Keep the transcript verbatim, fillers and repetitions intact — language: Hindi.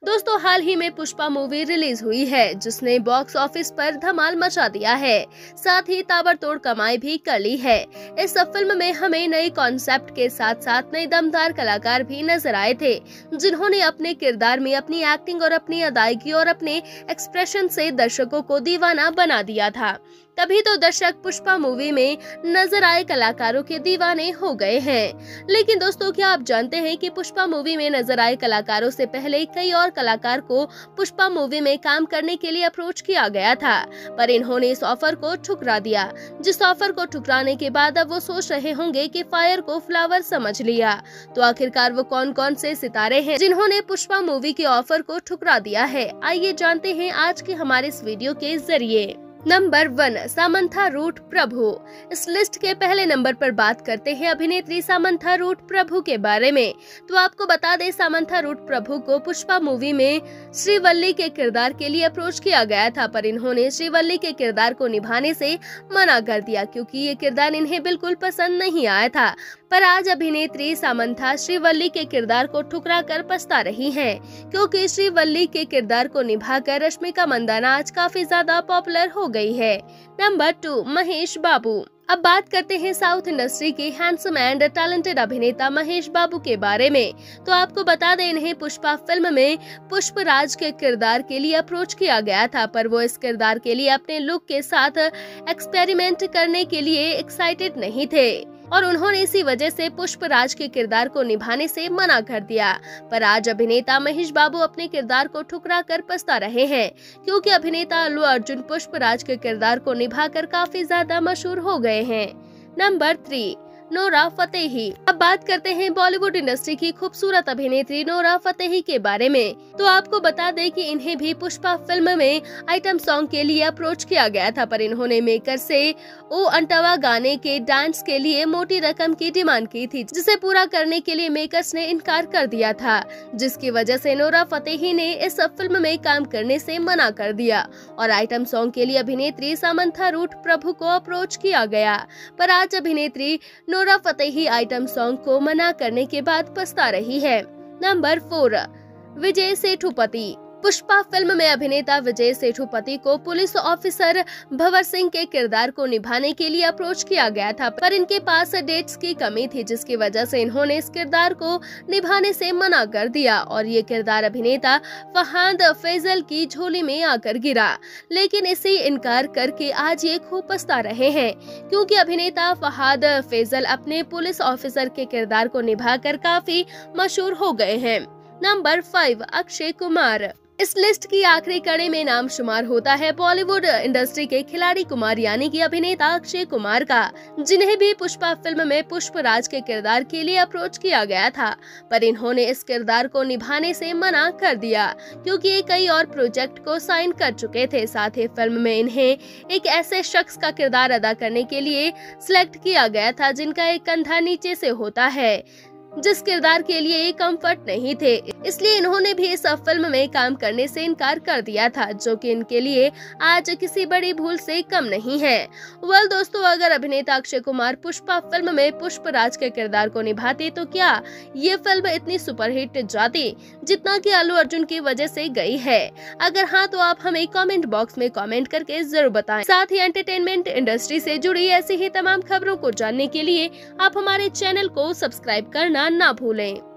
दोस्तों हाल ही में पुष्पा मूवी रिलीज हुई है जिसने बॉक्स ऑफिस पर धमाल मचा दिया है, साथ ही ताबड़तोड़ कमाई भी कर ली है। इस फिल्म में हमें नए कॉन्सेप्ट के साथ साथ नए दमदार कलाकार भी नजर आए थे, जिन्होंने अपने किरदार में अपनी एक्टिंग और अपनी अदायगी और अपने एक्सप्रेशन से दर्शकों को दीवाना बना दिया था। तभी तो दर्शक पुष्पा मूवी में नजर आए कलाकारों के दीवाने हो गए हैं। लेकिन दोस्तों क्या आप जानते हैं कि पुष्पा मूवी में नजर आए कलाकारों से पहले कई और कलाकार को पुष्पा मूवी में काम करने के लिए अप्रोच किया गया था, पर इन्होंने इस ऑफर को ठुकरा दिया। जिस ऑफर को ठुकराने के बाद अब वो सोच रहे होंगे कि फायर को फ्लावर समझ लिया। तो आखिरकार वो कौन कौन से सितारे हैं जिन्होंने पुष्पा मूवी के ऑफर को ठुकरा दिया है, आइए जानते हैं आज के हमारे इस वीडियो के जरिए। Number one, Samantha Ruth Prabhu. इस लिस्ट के पहले नंबर पर बात करते हैं अभिनेत्री सामंथा रूट प्रभु के बारे में। तो आपको बता दें, सामंथा रूट प्रभु को पुष्पा मूवी में श्रीवल्ली के किरदार के लिए अप्रोच किया गया था, पर इन्होंने श्रीवल्ली के किरदार को निभाने से मना कर दिया क्योंकि ये किरदार इन्हें बिल्कुल पसंद नहीं आया था। पर आज अभिनेत्री सामंथा श्रीवल्ली के किरदार को ठुकरा कर पछता रही हैं, क्योंकि श्रीवल्ली के किरदार को निभाकर रश्मिका मंदाना आज काफी ज्यादा पॉपुलर हो गई है। Number two, Mahesh Babu. अब बात करते हैं साउथ इंडस्ट्री के हैंडसम एंड टैलेंटेड अभिनेता महेश बाबू के बारे में। तो आपको बता दें, इन्हें पुष्पा फिल्म में पुष्पराज के किरदार के लिए अप्रोच किया गया था, पर वो इस किरदार के लिए अपने लुक के साथ एक्सपेरिमेंट करने के लिए एक्साइटेड नहीं थे और उन्होंने इसी वजह से पुष्पराज के किरदार को निभाने से मना कर दिया। पर आज अभिनेता महेश बाबू अपने किरदार को ठुकरा कर पछता रहे हैं, क्योंकि अभिनेता अल्लू अर्जुन पुष्पराज के किरदार को निभाकर काफी ज्यादा मशहूर हो गए हैं। Number three, Nora Fatehi. अब बात करते हैं बॉलीवुड इंडस्ट्री की खूबसूरत अभिनेत्री नोरा फतेही के बारे में। तो आपको बता दें कि इन्हें भी पुष्पा फिल्म में आइटम सॉन्ग के लिए अप्रोच किया गया था, पर इन्होंने मेकर से ओ अंटवा गाने के डांस के लिए मोटी रकम की डिमांड की थी, जिसे पूरा करने के लिए मेकर्स ने इनकार कर दिया था, जिसकी वजह से नोरा फतेही ने इस फिल्म में काम करने से मना कर दिया और आइटम सॉन्ग के लिए अभिनेत्री सामंथा रूट प्रभु को अप्रोच किया गया। पर आज अभिनेत्री नोरा फतेही आइटम सॉन्ग को मना करने के बाद पछता रही है। Number four, Vijay Sethupathi. Pushpa film में अभिनेता विजय सेठुपति को पुलिस ऑफिसर भंवर सिंह के किरदार को निभाने के लिए अप्रोच किया गया था, पर इनके पास डेट्स की कमी थी, जिसकी वजह से इन्होंने इस किरदार को निभाने से मना कर दिया और ये किरदार अभिनेता फहाद फैजल की झोली में आकर गिरा। लेकिन इसे इनकार करके आज ये खूब पछता रहे हैं, क्योंकि अभिनेता फहाद फैजल अपने पुलिस ऑफिसर के किरदार को निभाकर काफी मशहूर हो गए हैं। Number five, Akshay Kumar. इस लिस्ट की आखिरी कड़ी में नाम शुमार होता है बॉलीवुड इंडस्ट्री के खिलाड़ी कुमार यानी कि अभिनेता अक्षय कुमार का, जिन्हें भी पुष्पा फिल्म में पुष्पराज के किरदार के लिए अप्रोच किया गया था, पर इन्होंने इस किरदार को निभाने से मना कर दिया क्योंकि ये कई और प्रोजेक्ट को साइन कर चुके थे। साथ ही फिल्म में इन्हें एक ऐसे शख्स का किरदार अदा करने के लिए सिलेक्ट किया गया था जिनका एक कंधा नीचे से होता है, जिस किरदार के लिए ये कम्फर्ट नहीं थे, इसलिए इन्होंने भी इस फिल्म में काम करने से इनकार कर दिया था, जो कि इनके लिए आज किसी बड़ी भूल से कम नहीं है। वेल दोस्तों, अगर अभिनेता अक्षय कुमार पुष्पा फिल्म में पुष्पराज के किरदार को निभाते तो क्या ये फिल्म इतनी सुपरहिट जाती जितना कि अल्लू अर्जुन की वजह से गई है? अगर हाँ तो आप हमें कमेंट बॉक्स में कमेंट करके जरूर बताएं। साथ ही एंटरटेनमेंट इंडस्ट्री से जुड़ी ऐसी ही तमाम खबरों को जानने के लिए आप हमारे चैनल को सब्सक्राइब करना ना भूलें।